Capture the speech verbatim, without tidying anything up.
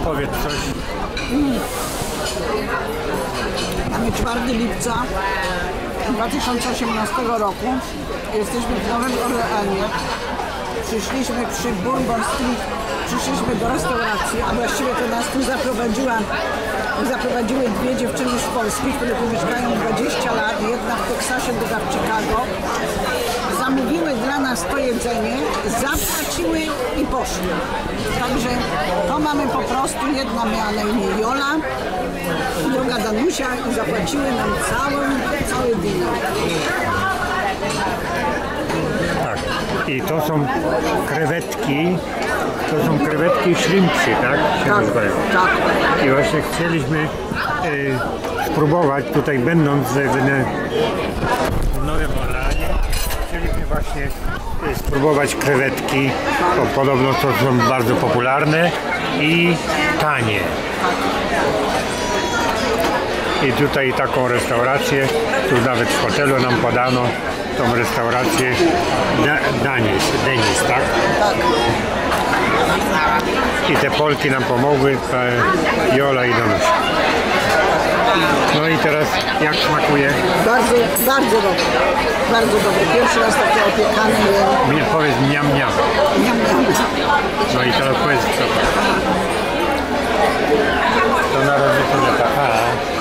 powiedz coś. Mm. Mamy czwartego lipca dwa tysiące osiemnastego roku. Jesteśmy w Nowym Orleanie. Przyszliśmy przy Bourbon Street, przyszliśmy do restauracji, a właściwie to nas tu zaprowadziła, zaprowadziły dwie dziewczyny z Polski, które tu mieszkają dwadzieścia lat, jedna w Teksasie, druga w Chicago. Zamówiły dla nas to jedzenie, zapłaciły i poszły. Także to mamy po prostu, jedna miała na imię Jola, druga Danusia i zapłaciły nam cały, cały dinner. Tak. I to są krewetki, to są krewetki shrimpsy, tak? Się Tak, nazywają. tak. I właśnie chcieliśmy y, spróbować tutaj, będąc w, w Nowym Orleanie, chcieliśmy właśnie y, spróbować krewetki, bo podobno to są bardzo popularne i tanie. I tutaj taką restaurację, tu nawet w hotelu nam podano tą restaurację da, Danis, Denis, tak? Tak. I te Polki nam pomogły, Jola i Danusia. No i teraz jak smakuje? Bardzo, bardzo dobry. Bardzo dobry. Pierwszy raz takie opiekane jem. Mnie powiedz miam miam. Miam, miam. No i teraz powiedz co. To na razie to nie tak.